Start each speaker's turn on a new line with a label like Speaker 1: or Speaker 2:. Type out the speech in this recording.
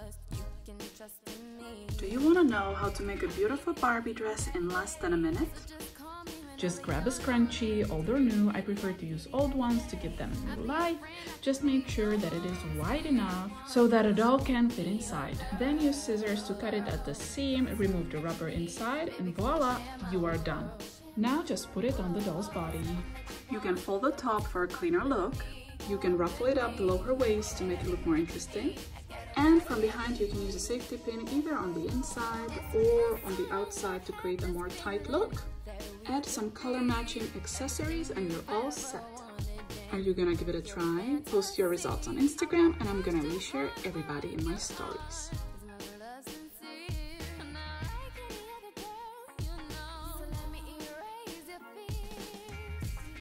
Speaker 1: Do you want to know how to make a beautiful Barbie dress in less than a minute? Just grab a scrunchie, old or new. I prefer to use old ones to give them new life. Just make sure that it is wide enough so that a doll can fit inside. Then use scissors to cut it at the seam, remove the rubber inside, and voila, you are done. Now just put it on the doll's body. You can fold the top for a cleaner look. You can ruffle it up below her waist to make it look more interesting. And from behind you can use a safety pin either on the inside or on the outside to create a more tight look. Add some color matching accessories and you're all set. Are you gonna give it a try? Post your results on Instagram and I'm gonna reshare everybody in my stories.